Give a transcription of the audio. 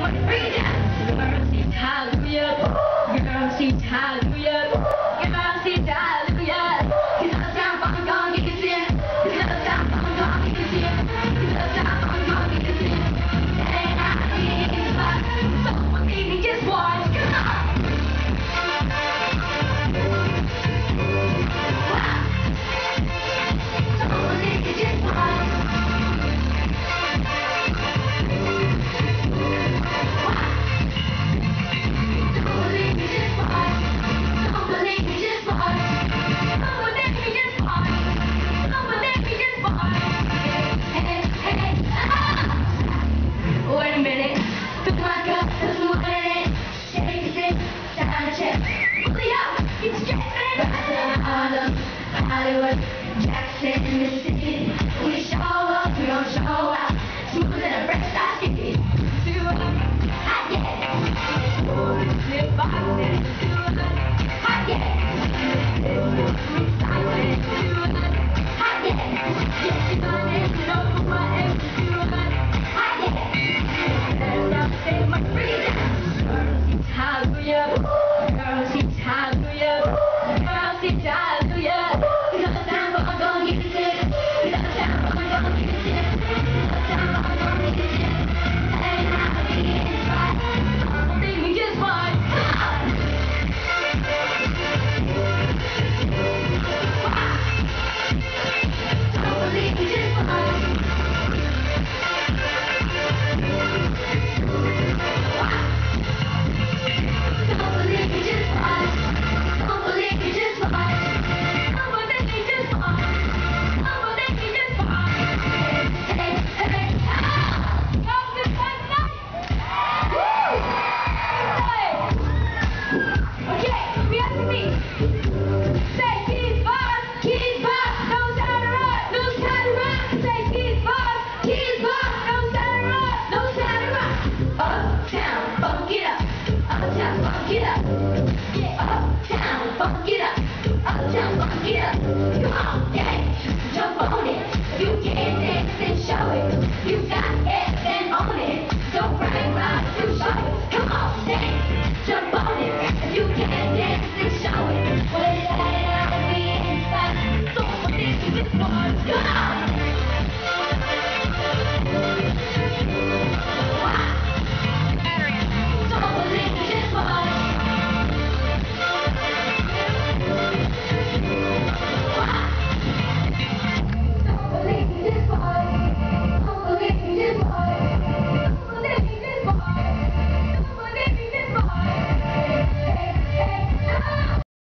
Hollywood, Jackson, Mississippi. We show up, we don't show out. Smooth and a fresh style skippy. Too hot, yeah. Bullshit boxing. Too hot, yeah. Recycling. Too hot, yeah. Yes, you're gonna get it over my ex. Too hot, yeah. Better not take my freedom. Girls, it's hallelujah. Girls, it's hallelujah. Girls, it's hallelujah. Get up, uptown, funk it up.